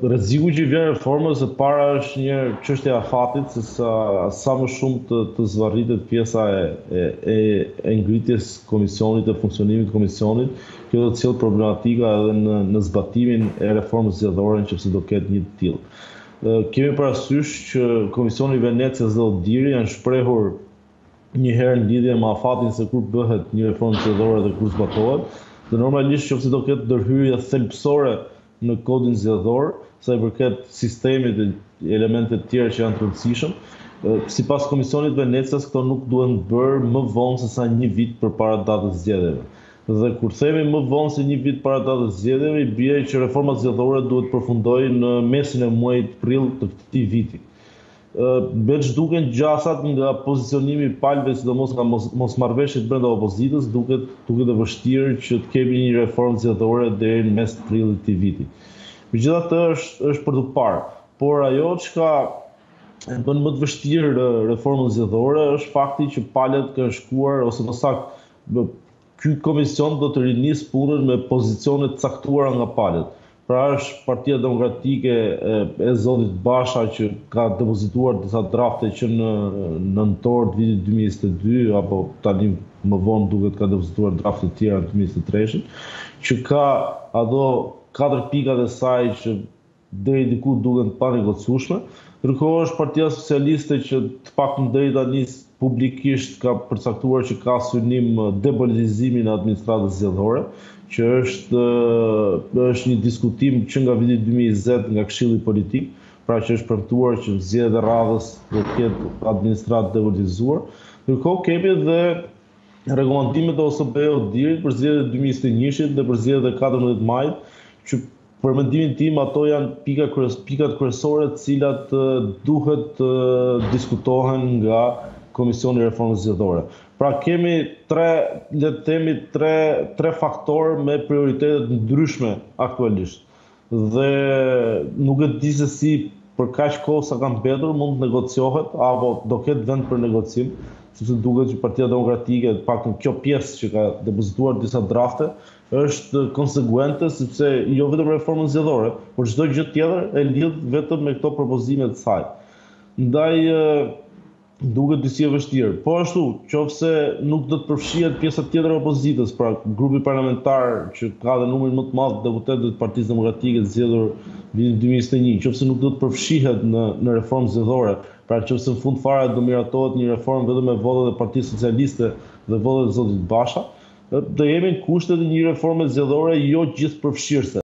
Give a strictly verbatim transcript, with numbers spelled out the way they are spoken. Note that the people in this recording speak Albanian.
Rreziku që vjen reformës e para është një çështje e afatit, se sa, sa më shumë të, të zvarritet pjesa e, e, e, e ngritjes komisionit, e funksionimit të komisionit, kjo do të sjellë problematika edhe në, në zbatimin e reformës zgjedhore nëse do ketë një të tillë. E, Kemi parasysh që Komisioni i Venecias dhe Odiri janë shprehur një herë në lidhje me afatin se kur bëhet një reformë zgjedhore dhe kur zbatohet, dhe normalisht nëse do ketë ndërhyrje thelbësore në kodin zgjedhor, sa i përket sistemit dhe elementet tjera që janë të rëndësishëm. Sipas Komisionit Venecias, këto nuk duhen bërë më vonë se sa një vit përpara datës zgjedhjeve. Dhe kur themi më vonë se një vit para datës zgjedhjeve, i bie që reformat zgjedhore duhet përfundojnë në mesin e muajit prill të këtij viti. Veç duken gjasat nga pozicionimi i palëve, sidomos nga mosmarrveshjet brenda opozitës, duket duket e vështirë që të kemi një reformë zgjedhore deri në mes të prillit të këtij viti. Megjithatë është është për të parë, por ajo çka e bën më të vështirë reformën zgjedhore është fakti që palët kanë shkuar, ose më saktë, ky komision do të rinisë punën me pozicione të caktuara nga palët. Pra është Partia Demokratike e, e zotit Basha që ka depozituar disa drafte që në nëntor të vitit dy mijë e njëzet e dy, apo tani më vonë duket ka depozituar drafte të tjera në dy mijë e njëzet e tre, që ka ato katër pikat e saj që deri diku duken të panegociueshme. Ndërkohë është Partia Socialiste që të paktën deri tani publikisht ka përcaktuar që ka synim depolitizimin e administratës zgjedhore, që është, është një diskutim që nga viti dy mijë e njëzet nga Këshilli Politik, pra që është premtuar që zgjedhja e radhës do të ketë administratë depolitizuar. Ndërkohë kemi edhe rekomandimet e O S B-Odirit për zgjedhjet e dy mijë e njëzet e një-shit dhe për zgjedhjet e katërmbëdhjetë majit, që për mendimin tim ato janë pika kryes, pikat kryesore të cilat duhet të diskutohen nga Komisioni i Reformës Zgjedhore. Pra kemi tre, le të themi tre, tre faktorë me prioritetet ndryshme aktualisht. Dhe nuk e di se si për kaq kohë sa kanë mbetur mund të negociohet apo do ketë vend për negocim, sepse duket që Partia Demokratike, paktën kjo pjesë që ka depozituar disa drafte, është konsekuente sepse jo vetëm reformën zgjedhore, por çdo gjë tjetër e lidh vetëm me këto propozime të saj. Ndaj duket disi e vështirë. Po ashtu, qofse nuk do të përfshihet pjesa tjetër e opozitës, pra grupi parlamentar që ka dhe numrin më të madh deputetëve të Partisë Demokratike të zgjedhur vitin dy mijë e njëzet e një, qofse nuk do të përfshihet në në reformë zgjedhore, pra qofse në fund fare do miratohet një reformë vetëm me votat e Partisë Socialiste dhe votat e zotit Basha, do jemi në kushtet e një reforme zgjedhore jo gjithëpërfshirëse.